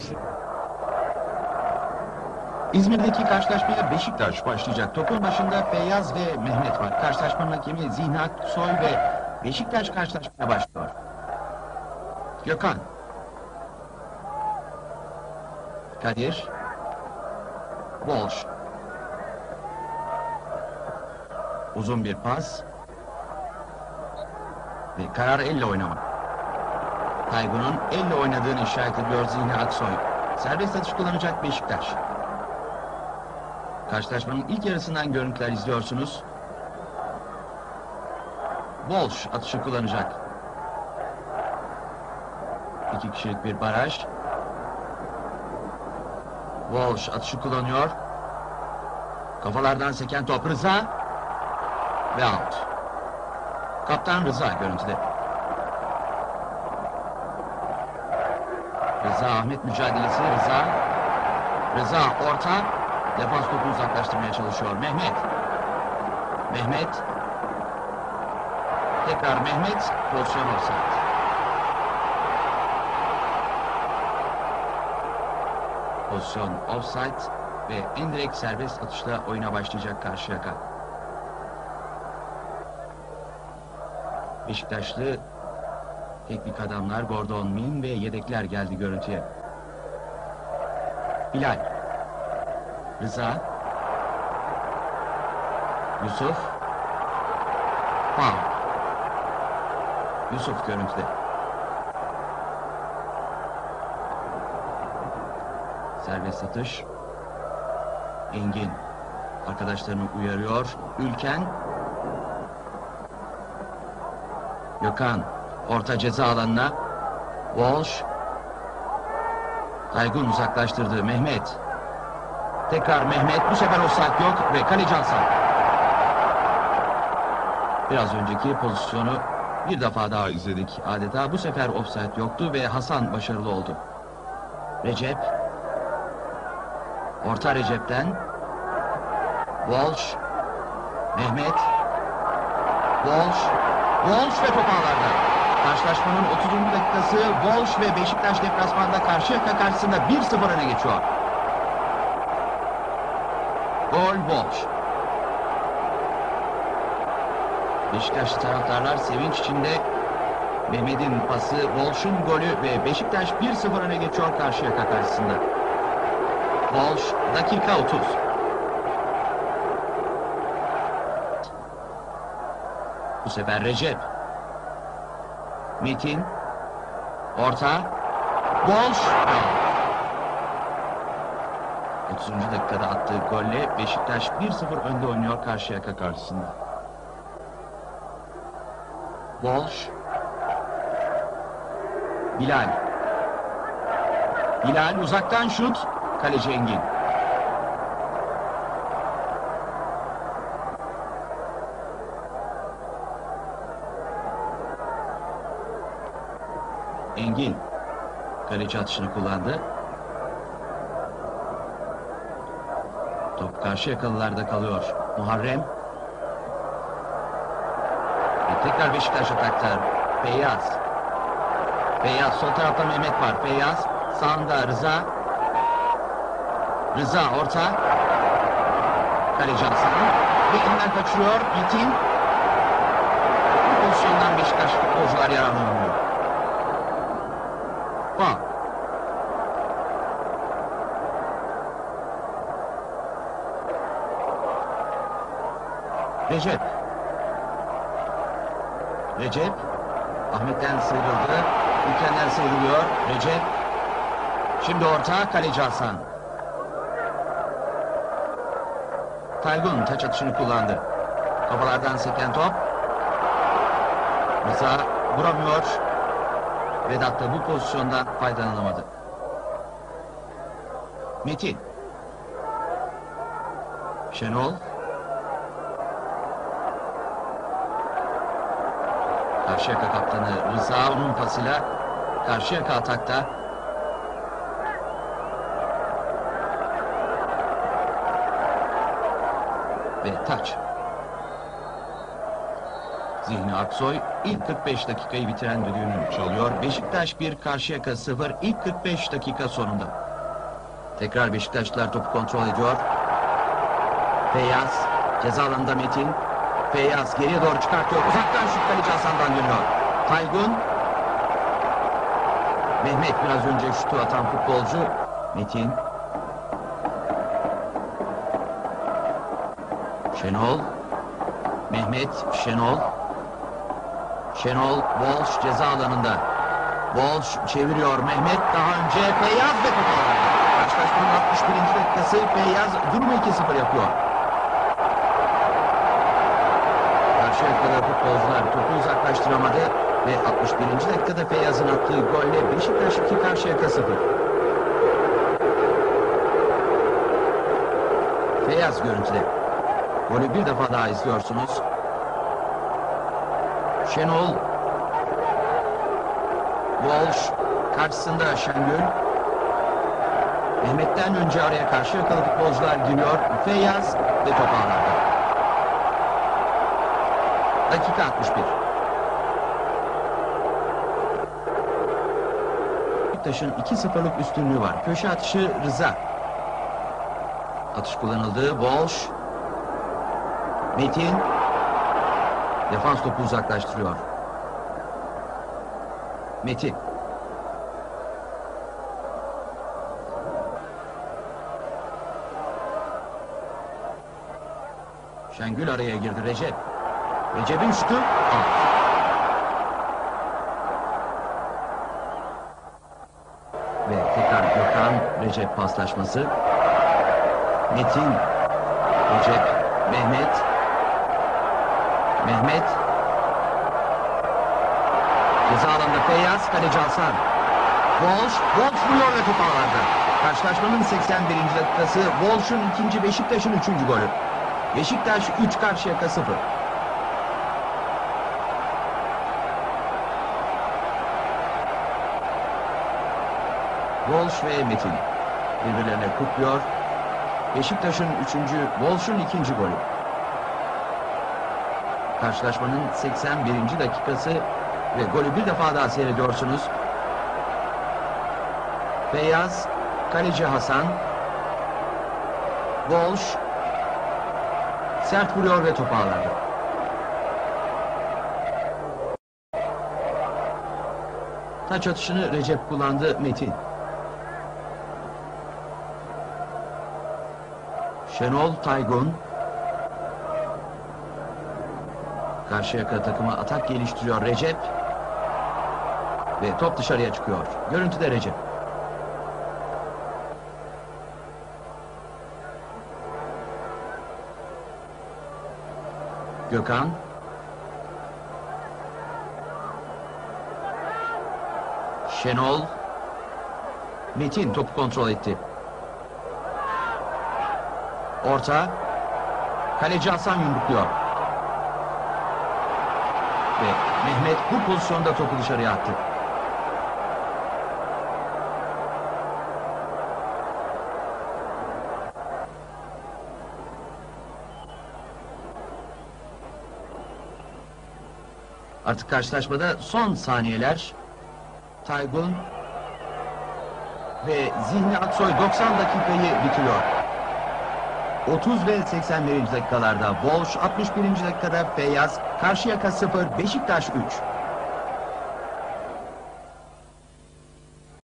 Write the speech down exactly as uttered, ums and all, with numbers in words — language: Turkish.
İzmir'deki karşılaşmaya Beşiktaş başlayacak. Topun başında Feyyaz ve Mehmet var. Karşılaşmanın hakemi Zihni Aksoy ve Beşiktaş karşılaşmaya başlıyor. Gökhan. Kadir. Walsh. Uzun bir pas. Ve karar elle oynamak. Taygun'un elle oynadığını işaret ediyor Zihni Aksoy. Serbest atış kullanacak Beşiktaş. Karşılaşmanın ilk yarısından görüntüler izliyorsunuz. Walsh atışı kullanacak. İki kişilik bir baraj. Walsh atışı kullanıyor. Kafalardan seken top Rıza. Ve out. Kaptan Rıza görüntüde. Rıza Ahmet mücadelesi. Rıza. Rıza orta. Defans topu uzaklaştırmaya çalışıyor. Mehmet. Mehmet. Tekrar Mehmet. Pozisyon offside. Pozisyon offside ve indirekt serbest atışla oyuna başlayacak Karşıyaka. Beşiktaşlı teknik adamlar Gordon Min ve yedekler geldi görüntüye. Bilal. Rıza. Yusuf. Faul. Yusuf görüntüde. Serbest atış. Engin. Arkadaşlarını uyarıyor. Ülken. Gökhan. Orta ceza alanına. Walsh. Taygun uzaklaştırdı. Mehmet. Tekrar Mehmet. Bu sefer offside yok ve kaleci Hasan. Biraz önceki pozisyonu bir defa daha izledik. Adeta bu sefer offside yoktu ve Hasan başarılı oldu. Recep. Orta Recep'ten. Walsh. Mehmet. Walsh. Walsh ve top ağlarda. Karşılaşmanın otuzuncu dakikası. Walsh ve Beşiktaş deplasmanda Karşıyaka karşısında bir sıfır öne geçiyor. Gol Walsh. Beşiktaşlı taraftarlar sevinç içinde. Mehmet'in pası, Walsh'un golü ve Beşiktaş bir sıfır öne geçiyor Karşıyaka karşısında. Walsh dakika otuz. Bu sefer Recep. Metin. Orta. Walsh. otuzuncu dakikada attığı golle Beşiktaş bir sıfır önde oynuyor Karşıyaka karşısında. Walsh. Bilal. Bilal uzaktan şut. Kaleci Engin. Engin. Kaleci atışını kullandı. Top Karşıyakalılarda kalıyor. Muharrem. Ve tekrar Beşiktaş atakta. Feyyaz. Feyyaz. Sol tarafta Mehmet var. Feyyaz. Sağında Rıza. Rıza orta. Kaleci Hasan. Ve elinden kaçırıyor. Metin. Bu pozisyondan Beşiktaş futbolcular yararlanıyor. Bak. Recep. Recep. Ahmet'ten sıyrıldı. Ülken'den sıyrılıyor. Recep. Şimdi orta. Kaleci Hasan. Taygun taç atışını kullandı. Kafalardan seken top. Rıza vuramıyor. Vedat da bu pozisyondan faydalanamadı. Metin. Şenol. Karşıyaka kaptanı Rıza onun pasıyla Karşıyaka atakta. Ve taç. Zihni Aksoy ilk kırk beş dakikayı bitiren düdüğünü çalıyor. Beşiktaş bir, Karşıyaka sıfır ilk kırk beş dakika sonunda. Tekrar Beşiktaşlılar topu kontrol ediyor. Feyyaz ceza alanında Metin. Feyyaz geriye doğru çıkartıyor. Uzaktan şut, kaleci Hasan'dan dönüyor. Taygun. Mehmet biraz önce şutu atan futbolcu. Metin. Şenol. Mehmet, Şenol. Şenol, Walsh ceza alanında. Walsh çeviriyor. Mehmet daha önce Feyyaz ve topu aldı. Karşılaşmanın altmış birinci dakikası, Feyyaz durumu iki sıfır yapıyor. Karşıyaka'da futbolcular topu uzaklaştıramadı ve altmış birinci dakikada Feyyaz'ın attığı golle Beşiktaş iki, Karşıyaka sıfır. Feyyaz görüntüde. Golü bir defa daha izliyorsunuz. Şenol. Walsh karşısında Şengül. Mehmet'ten önce araya Karşıyakalı futbolcular giriyor. Feyyaz ve top ağlarda. Dakika altmış bir. Beşiktaş'ın iki sıfırlık üstünlüğü var. Köşe atışı Rıza. Atış kullanıldı. Walsh. Metin. Defans topu uzaklaştırıyor. Metin. Şengül araya girdi. Recep. Recep'in şutu. Out. Ve tekrar Gökhan Recep paslaşması. Metin. Recep. Mehmet. Mehmet. Ceza alanında Feyyaz, kaleci Hasan. Walsh, Walsh vuruyor ve top ağlarda. Karşılaşmanın seksen birinci dakikası, Walsh'un ikinci, Beşiktaş'ın üçüncü golü. Beşiktaş üç, Karşıyaka sıfır. Walsh ve Metin birbirlerine kutluyor. Beşiktaş'ın üçüncü, Walsh'un ikinci golü. Karşılaşmanın seksen birinci dakikası ve golü bir defa daha seyrediyorsunuz. Feyyaz, kaleci Hasan. Walsh sert vuruyor ve topu ağlarda. Taç atışını Recep kullandı. Metin. Şenol, Taygun. Karşıyaka takımı atak geliştiriyor Recep. Ve top dışarıya çıkıyor. Görüntüde Recep. Gökhan. Şenol. Metin topu kontrol etti. Orta. Kaleci Hasan yumrukluyor. Ve Mehmet bu pozisyonda topu dışarıya attı. Artık karşılaşmada son saniyeler. Taygun ve Zihni Aksoy doksan dakikayı bitiriyor. otuz ve seksen birinci dakikalarda Walsh, altmış birinci dakikada Feyyaz, Karşıyaka sıfır, Beşiktaş üç.